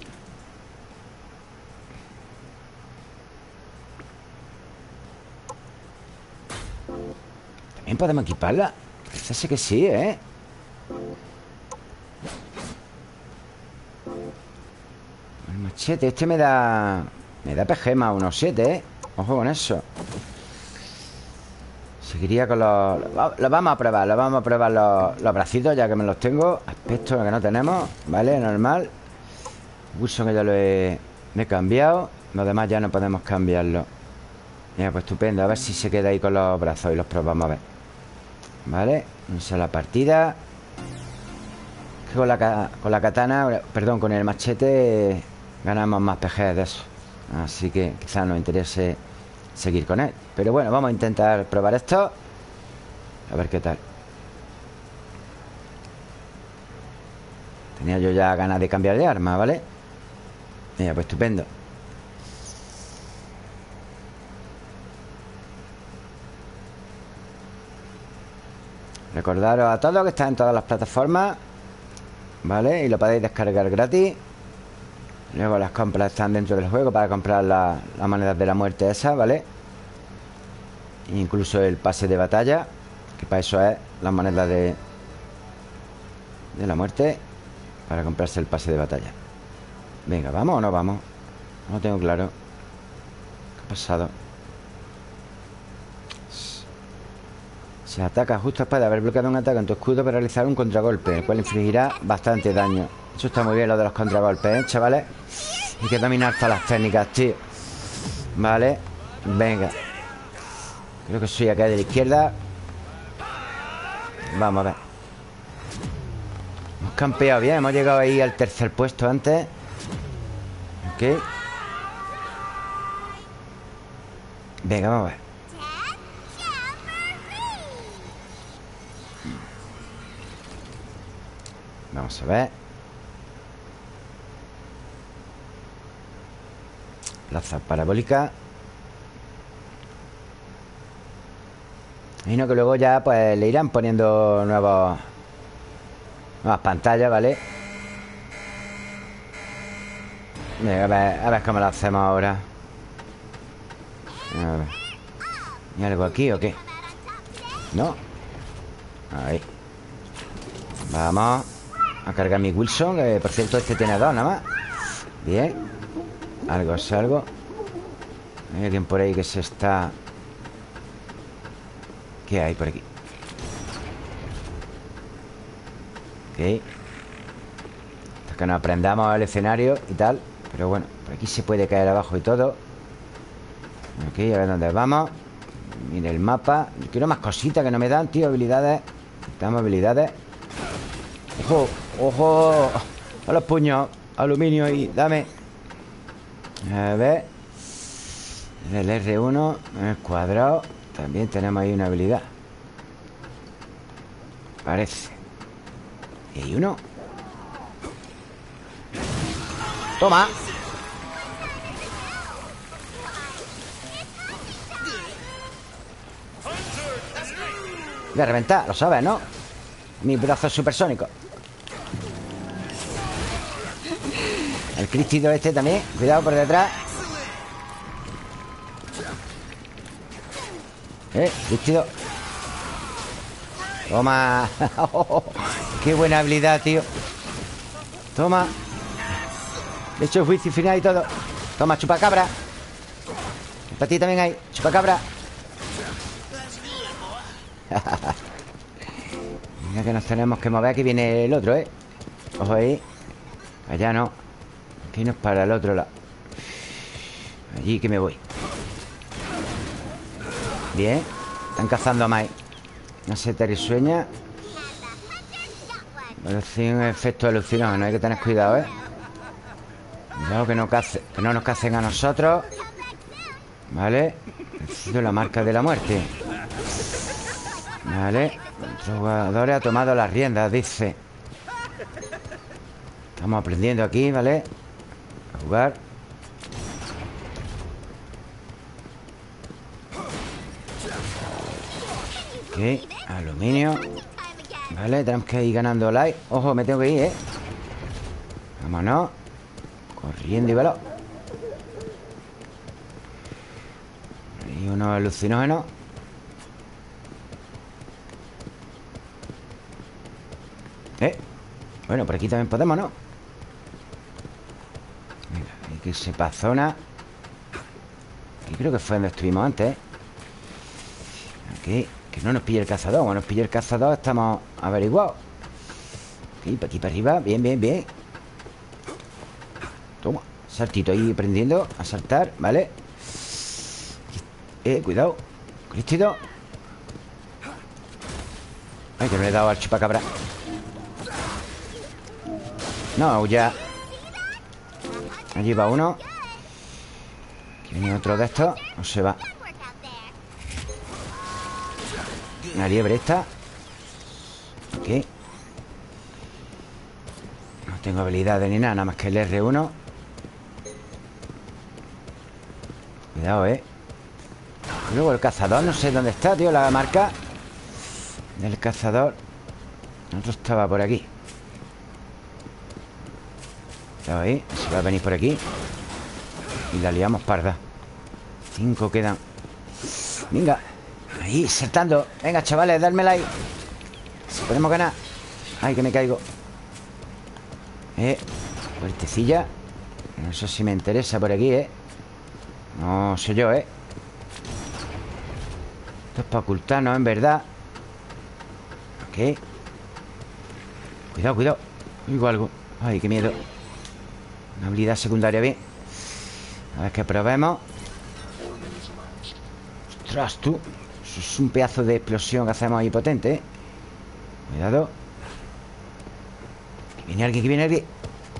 También podemos equiparla. Parece que sí, ¿eh? El machete, este me da PG más unos 7, ¿eh? Ojo con eso. Seguiría con los... Lo vamos a probar, los bracitos, ya que me los tengo. Aspecto que no tenemos, ¿vale? Normal. Wilson que ya lo he cambiado. Los demás ya no podemos cambiarlo. Mira, pues estupendo. A ver si se queda ahí con los brazos y los probamos a ver. Vale, esa es la partida. Que con la katana, perdón, con el machete ganamos más PG de eso. Así que quizás nos interese seguir con él. Pero bueno, vamos a intentar probar esto. A ver qué tal. Tenía yo ya ganas de cambiar de arma, ¿vale? Mira, pues estupendo. Recordaros a todos que está en todas las plataformas, ¿vale? Y lo podéis descargar gratis. Luego las compras están dentro del juego para comprar las monedas de la muerte esas, ¿vale? Incluso el pase de batalla, que para eso es las monedas de la muerte, para comprarse el pase de batalla. Venga, ¿vamos o no vamos? No lo tengo claro. ¿Qué ha pasado? Se ataca justo después de haber bloqueado un ataque en tu escudo para realizar un contragolpe, el cual infligirá bastante daño. Eso está muy bien, lo de los contragolpes, ¿eh, chavales? Hay que dominar todas las técnicas, tío. Vale, venga. Creo que soy acá de la izquierda. Vamos a ver. Hemos campeado bien, hemos llegado ahí al tercer puesto antes. Ok. Venga, vamos a ver. Vamos a ver. Plaza parabólica. Imagino que luego ya pues le irán poniendo nuevas pantallas, ¿vale? Venga, a ver cómo lo hacemos ahora. A ver. ¿Hay algo aquí o qué? ¿No? Ahí. Vamos a cargar mi Wilson, que por cierto este tiene dos nada más. Bien. Algo es algo. Hay alguien por ahí que se está... ¿Qué hay por aquí? Ok. Hasta que nos aprendamos el escenario y tal. Pero bueno, por aquí se puede caer abajo y todo. Ok, a ver dónde vamos. Mire el mapa. Yo quiero más cositas que no me dan, tío. Habilidades. Necesitamos habilidades. ¡Ojo! ¡Ojo! A los puños. Aluminio y dame. A ver. El R1. El cuadrado. También tenemos ahí una habilidad. Parece. Y hay uno. Toma. Voy a reventar, lo sabes, ¿no? Mis brazos supersónicos. El crístido este también. Cuidado por detrás. Crístido. Toma. Qué buena habilidad, tío. Toma. De hecho, juicio final y todo. Toma, chupacabra. Para ti también hay. Chupacabra. Mira que nos tenemos que mover. Aquí viene el otro, ¿eh? Ojo ahí. Allá no. Aquí nos para el otro lado. Allí que me voy. Bien. Están cazando a Mai. No se te risueña. Bueno, tiene un efecto alucinante. Hay que tener cuidado, ¿eh? Cuidado que no nos cacen a nosotros. Vale. Necesito la marca de la muerte. Vale. Nuestro jugador ha tomado las riendas, dice. Estamos aprendiendo aquí, ¿vale? A jugar. Ok. Aluminio. Vale, tenemos que ir ganando light. Ojo, me tengo que ir, ¿eh? Vámonos. Corriendo y veloz. Hay unos alucinógenos. Bueno, por aquí también podemos, ¿no? Venga, hay que irse para zona. Aquí creo que fue donde estuvimos antes, ¿eh? Aquí, que no nos pille el cazador. Cuando nos pille el cazador estamos averiguados. Aquí para arriba. Bien, bien, bien. Toma, saltito ahí prendiendo. A saltar, ¿vale? Cuidado. Cristito. Ay, que no le he dado al chupacabra. No, ya. Allí va uno. Aquí viene otro de estos. No se va. Una liebre esta. Ok. No tengo habilidades ni nada. Nada más que el R1. Cuidado, Luego el cazador. No sé dónde está, tío. La marca del cazador. El otro estaba por aquí. Cuidado ahí. Se va a venir por aquí. Y la liamos parda. 5 quedan. Venga. Ahí, saltando. Venga, chavales, dármela ahí. Si podemos ganar. Ay, que me caigo. Puertecilla. No sé si me interesa por aquí, No sé yo, Esto es para ocultarnos, en verdad. Ok. Cuidado, cuidado. Oigo algo. Ay, qué miedo. Una habilidad secundaria, bien. A ver que probemos. Ostras, tú. Eso es un pedazo de explosión que hacemos ahí potente, Cuidado. Que viene alguien, que viene alguien.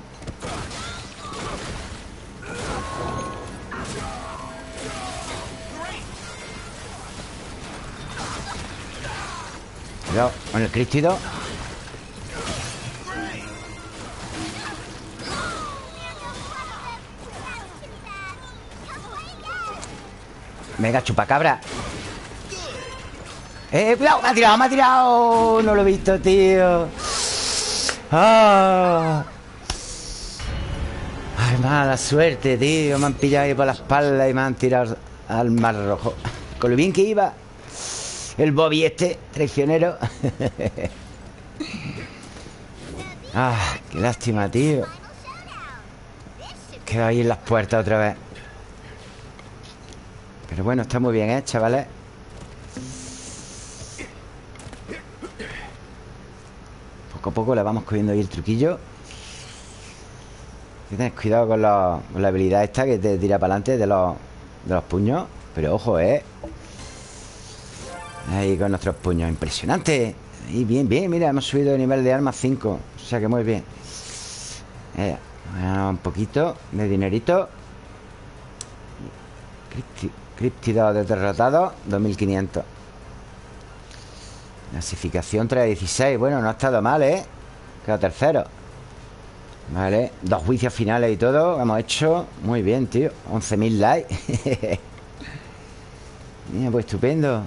Cuidado con el crístido. Venga, chupacabra. Cuidado, me ha tirado, me ha tirado. No lo he visto, tío. Ay, mala suerte, tío. Me han pillado ahí por la espalda y me han tirado al mar rojo. Con lo bien que iba el Bobby este, traicionero. Qué lástima, tío. Queda ahí en las puertas otra vez. Pero bueno, está muy bien, chavales. Poco a poco le vamos cogiendo ahí el truquillo. Hay que tener cuidado con la habilidad esta que te tira para adelante de los puños. Pero ojo, ahí con nuestros puños. Impresionante. Y bien, bien, mira, hemos subido de nivel de armas 5. O sea que muy bien. Un poquito de dinerito. Críptido de derrotado 2500. Clasificación 3-16. Bueno, no ha estado mal, ¿eh? Queda tercero. Vale, 2 juicios finales y todo hemos hecho. Muy bien, tío. 11.000 likes. Mira, pues estupendo.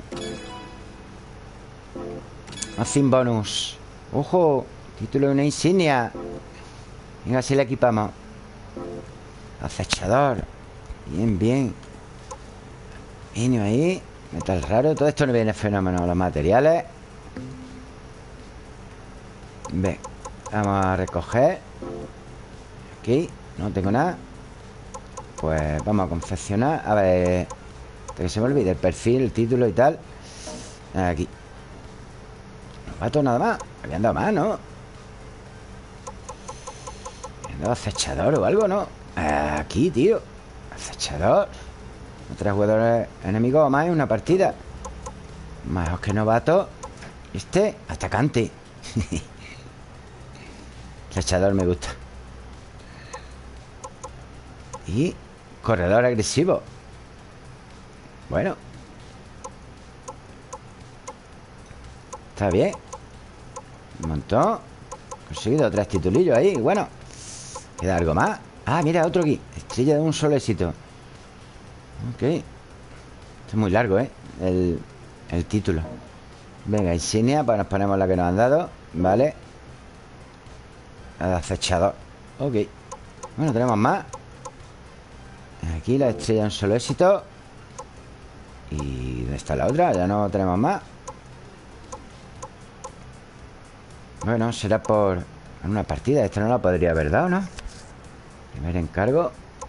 Sin bonus. ¡Ojo! Título de una insignia. Venga, si le equipamos. Acechador. Bien, bien. Niño ahí. Metal raro. Todo esto no viene fenómeno. Los materiales. Ven. Vamos a recoger. Aquí. No tengo nada. Pues vamos a confeccionar. A ver. Que se me olvide el perfil, el título y tal. Aquí. Novato nada más. Habían dado más, ¿no? Habían dado acechador o algo, ¿no? Aquí, tío. Acechador. 3 jugadores enemigos o más en una partida. Mejor que novato. Este, atacante. Acechador me gusta. Y corredor agresivo. Bueno. Está bien. Un montón. Conseguido 3 titulillos ahí. Bueno. Queda algo más. Ah, mira, otro aquí. Estrella de un solo éxito. Ok. Esto es muy largo, ¿eh? El título. Venga, insignia. Pues nos ponemos la que nos han dado. Vale. Acechador. Ok. Bueno, tenemos más. Aquí la estrella de un solo éxito. ¿Y dónde está la otra? Ya no tenemos más. Bueno, será por una partida. Esta no la podría haber dado, ¿no? Primer encargo.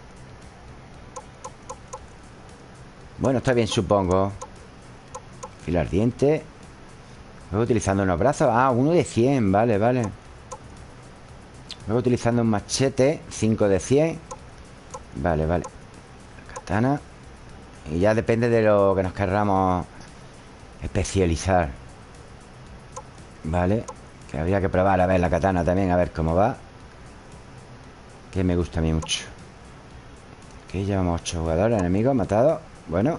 Bueno, está bien, supongo. Filo ardiente. Luego utilizando unos brazos. Ah, uno de 100, vale, vale. Luego utilizando un machete 5 de 100. Vale, vale. Katana. Y ya depende de lo que nos querramos especializar. Vale. Que habría que probar a ver la katana también, a ver cómo va. Que me gusta a mí mucho. Aquí llevamos 8 jugadores enemigos matados. Bueno.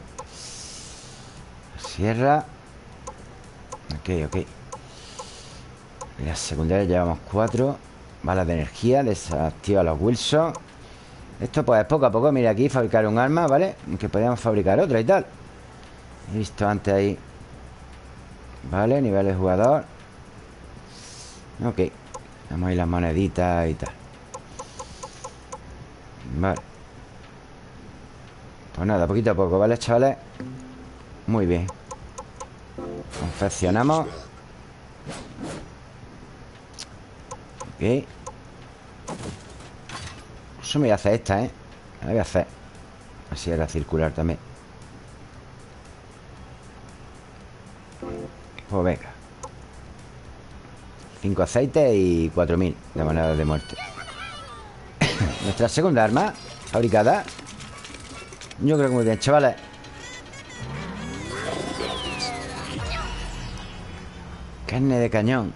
Sierra. Ok, ok. En la secundaria llevamos 4. Balas de energía. Desactiva los Wilson. Esto pues poco a poco. Mira aquí, fabricar un arma, ¿vale? Que podríamos fabricar otra y tal. He visto antes ahí. Vale, nivel de jugador. Ok. Tenemos ahí las moneditas y tal. Vale. Pues nada, poquito a poco, ¿vale, chavales? Muy bien. Confeccionamos. Ok. Eso me voy a hacer esta, ¿eh? La voy a hacer. Así era circular también. Pues venga. 5 aceites y 4.000 de monedas de muerte. Nuestra segunda arma fabricada. Yo creo que muy bien, chavales. Carne de cañón.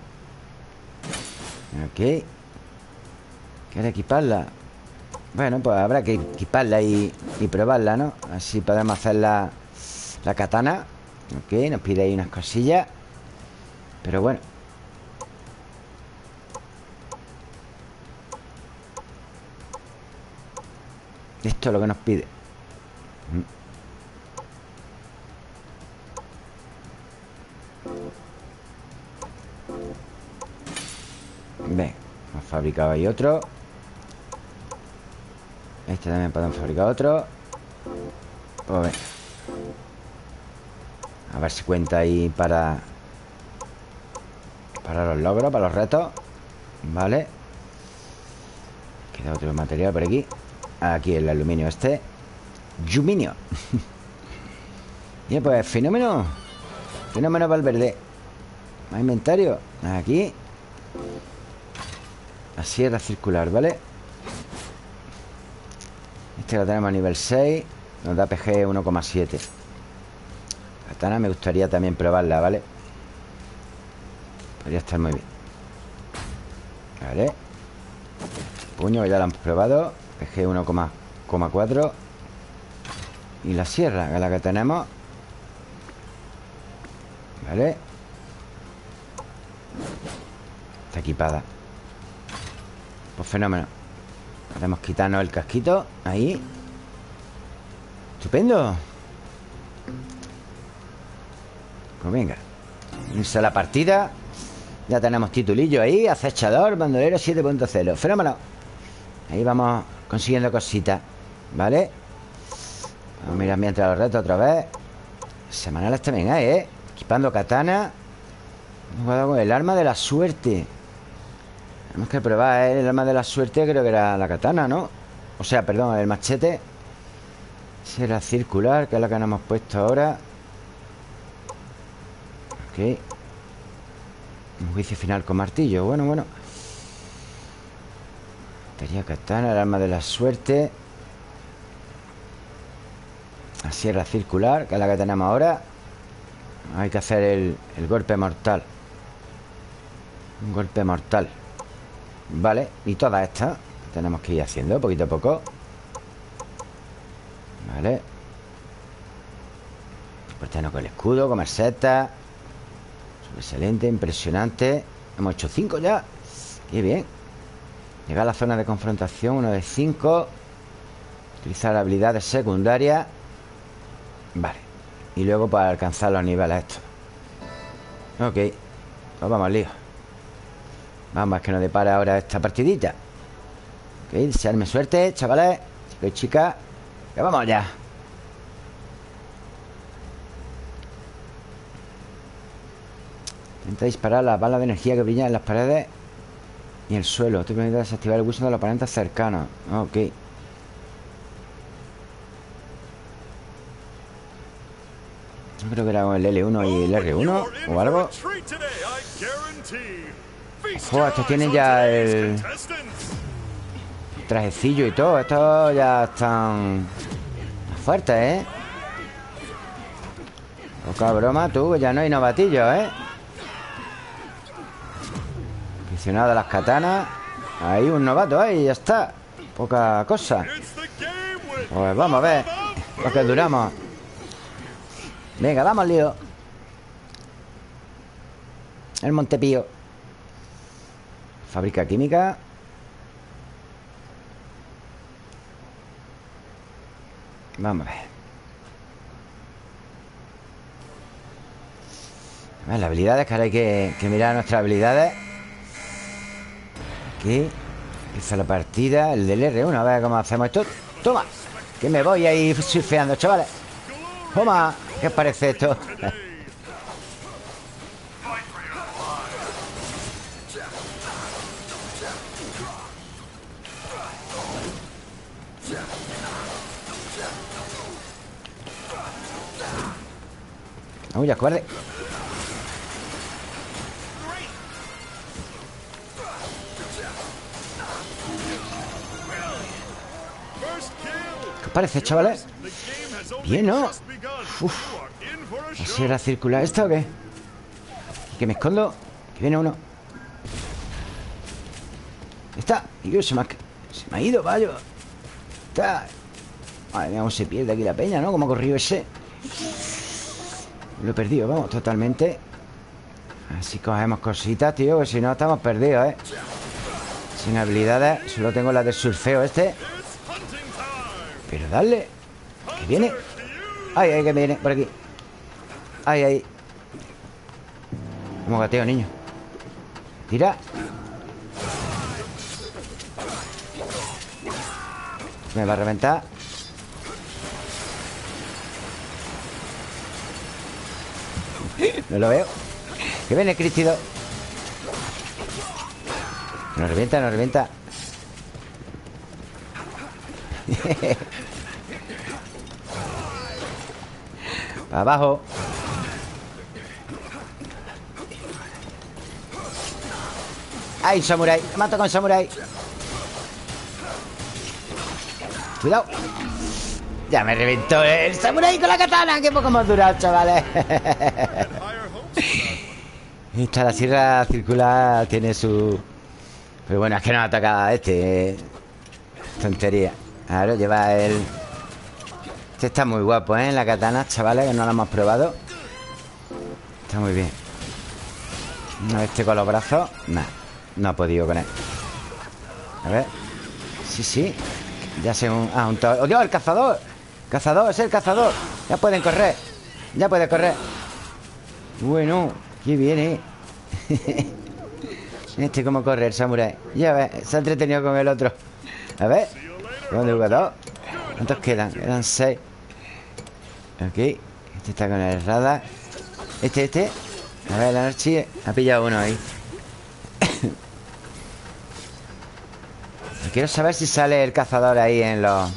Ok. ¿Quiere equiparla? Bueno, pues habrá que equiparla y probarla, ¿no? Así podemos hacer la katana. Ok, nos pide ahí unas cosillas. Pero bueno. Esto es lo que nos pide. Ven, hemos fabricado ahí otro. Este también podemos fabricar otro. Pues ven. A ver si cuenta ahí para los logros, para los retos. Vale. Queda otro material por aquí. Aquí el aluminio este. Yuminio. Bien, pues fenómeno. Fenómeno Valverde. Más inventario. Aquí. La sierra circular, ¿vale? Este lo tenemos a nivel 6. Nos da PG 1,7. Katana me gustaría también probarla, ¿vale? Podría estar muy bien. Vale. puño, que ya lo hemos probado. PG 1,4. Y la sierra, que es la que tenemos. Vale. Está equipada. Pues fenómeno. Podemos quitarnos el casquito. Ahí. Estupendo. Pues venga. Inicia la partida. Ya tenemos titulillo ahí. Acechador, bandolero 7.0. Fenómeno. Ahí vamos consiguiendo cositas. ¿Vale? Vamos a mirar mientras los retos otra vez. Semanales también hay, ¿eh? Equipando katana. Hemos jugado con el arma de la suerte. Tenemos que probar, ¿eh? El arma de la suerte creo que era la katana, ¿no? O sea, perdón, el machete. Será circular, que es la que nos hemos puesto ahora. Ok. Un juicio final con martillo. Bueno, bueno. Batería katana, el arma de la suerte. La sierra circular, que es la que tenemos ahora. Hay que hacer el golpe mortal. Un golpe mortal. Vale, y todas estas tenemos que ir haciendo poquito a poco. Vale. Porteno con el escudo, comer setas. Excelente, impresionante. Hemos hecho 5 ya. Qué bien. Llegar a la zona de confrontación, 1 de 5. Utilizar habilidades secundarias. Vale. Y luego para alcanzar los niveles estos. Ok. Pues vamos al lío. Vamos, que nos depara ahora esta partidita. Ok, desearme suerte, chavales. Chicos y chicas. Que vamos ya. Intenta disparar las balas de energía que brillan en las paredes y el suelo. Esto permite desactivar el uso de los oponentes cercanos. Ok. Yo creo que era el L1 y el R1 o algo. Ojo, estos tienen ya el trajecillo y todo. Estos ya están fuertes, ¿eh? Poca broma, tú, que ya no hay novatillos, ¿eh? Aficionado a las katanas. Hay un novato ahí, ya está. Poca cosa. Pues vamos a ver lo que duramos. Venga, vamos al lío. El Montepío. Fábrica química. Vamos a ver. A ver, las habilidades, que ahora hay que mirar nuestras habilidades. Aquí empieza la partida. El del R1, a ver cómo hacemos esto. Toma, que me voy ahí surfeando, chavales. Toma, ¿qué os parece esto? Vamos ya, cobarde. ¿Qué os parece, chavales? Bien, ¿no? Uf. ¿Así era circular esto o qué? ¿Que me escondo? Que viene uno. Está. Y yo se me ha ido, vaya. Está. Madre mía, cómo se pierde aquí la peña, ¿no? Cómo ha corrido ese. Lo he perdido, vamos, totalmente. Así cogemos cositas, tío, que si no estamos perdidos, ¿eh? Sin habilidades. Solo tengo la del surfeo este. Pero dale. Que viene. Ay, ay, que viene por aquí. Ay, ay. Como gateo, niño. Tira. Me va a reventar. No lo veo. Que viene Cristido. Nos revienta, nos revienta. Para abajo. ¡Ay, samurái! Me mato con samurái. Cuidado. Ya me reventó el samurái con la katana. Qué poco hemos durado, chavales. Esta, la sierra circular, tiene su Pero bueno, es que no ataca a este. Tontería. Claro, lleva el... Este está muy guapo, ¿eh? La katana, chavales, que no la hemos probado. Está muy bien. Este con los brazos. Nah, no ha podido con él. A ver. Sí, sí. Ya se un... Ah, un... ¡Oh, Dios! ¡El cazador! ¡Cazador! ¡Es el cazador! Ya pueden correr. Ya puede correr. Bueno, qué bien, ¿eh? Este cómo corre el samurái. Ya ves, se ha entretenido con el otro. A ver. ¿Dónde jugador? ¿Cuántos quedan? Quedan 6. Ok. Este está con el radar. Este. A ver, la noche ha pillado uno ahí. Quiero saber si sale el cazador ahí en los...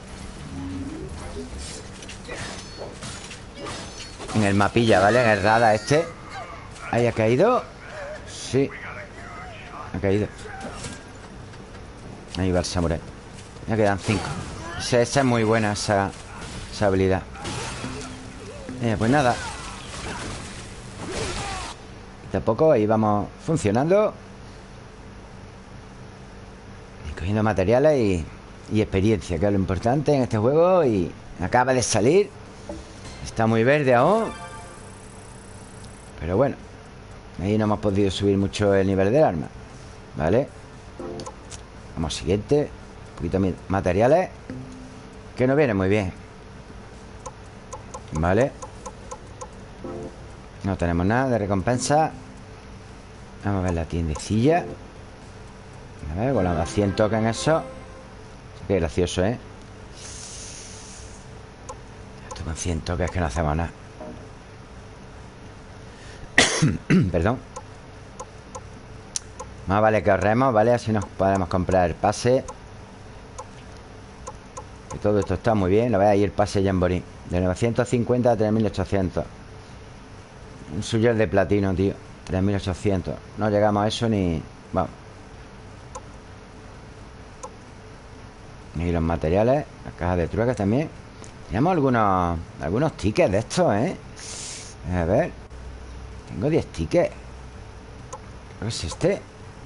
En el mapilla, ¿vale? En el radar este. Ahí ha caído. Sí. Ha caído. Ahí va el samurai. Ya quedan 5. Esa es muy buena, esa habilidad. Pues nada. Tampoco ahí vamos funcionando. Y cogiendo materiales y experiencia, que es lo importante en este juego. Y acaba de salir. Está muy verde aún. Pero bueno. Ahí no hemos podido subir mucho el nivel del arma. Vale. Vamos siguiente. Un poquito de materiales. Que nos viene muy bien. Vale. No tenemos nada de recompensa. Vamos a ver la tiendecilla. A ver, con los 100 tokens eso. Qué gracioso, ¿eh? Esto con 100 tokens que no hacemos nada. Perdón. Más vale que ahorremos, ¿vale? Así nos podemos comprar el pase. Que todo esto está muy bien. Lo veis ahí el pase Jamboree. De 950 a 3800. Un suyo de platino, tío. 3800. No llegamos a eso ni... Vamos. Y los materiales. Las cajas de trueques también. Tenemos algunos tickets de estos, ¿eh? A ver. Tengo 10 tickets. ¿Qué es este?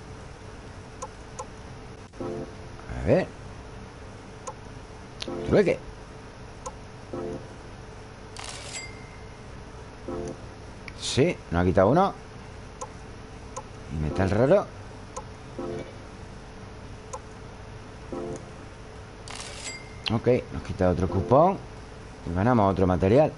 A ver. Trueque. Sí, nos ha quitado uno. Y metal raro. Ok, nos quita otro cupón. Y ganamos otro material.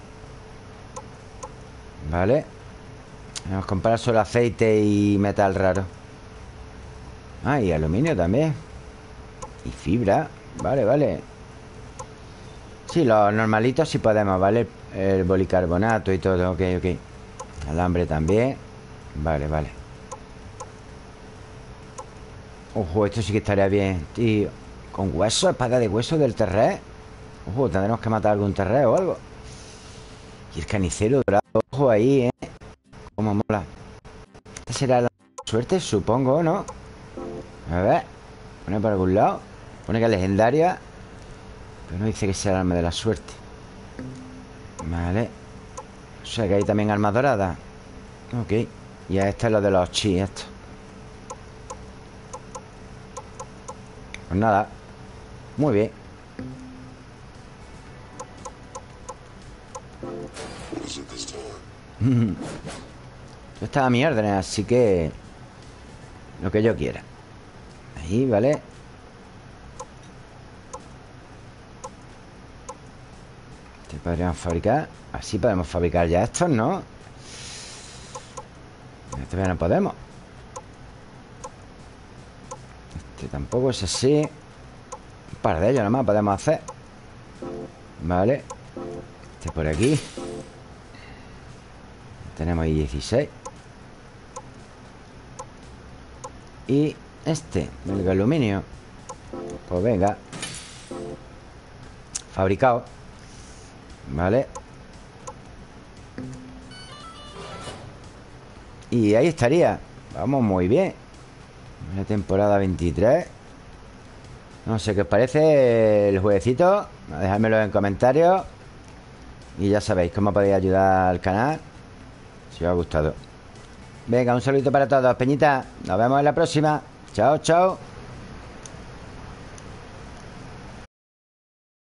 Vale. Vamos a comprar solo aceite y metal raro. Ah, y aluminio también. Y fibra. Vale, vale. Sí, los normalitos sí podemos, ¿vale? El policarbonato y todo. Ok, ok. Alambre también. Vale, vale. Ojo, esto sí que estaría bien, tío. Con hueso, espada de hueso del terré. Ojo, tendremos que matar algún terré o algo. Y el canicero dorado. Ojo ahí, como mola. Esta será la suerte, supongo, ¿no? A ver. Pone por algún lado. Pone que es legendaria. Pero no dice que sea el arma de la suerte. Vale. O sea que hay también armas doradas. Ok. Y a esta es lo de los chi, esto. Pues nada. Muy bien. Yo estaba a mi orden, así que lo que yo quiera. Ahí, ¿vale? Este podríamos fabricar. Así podemos fabricar ya estos, ¿no? Este ya no podemos. Este tampoco es así. Un par de ellos nomás podemos hacer. Vale. Este por aquí. Tenemos ahí 16. Y este, el aluminio. Pues venga. Fabricado. Vale. Y ahí estaría. Vamos muy bien. La temporada 23. No sé qué os parece el jueguecito. Dejádmelo en comentarios. Y ya sabéis cómo podéis ayudar al canal si os ha gustado. Venga, un saludito para todos, Peñita. Nos vemos en la próxima. Chao, chao.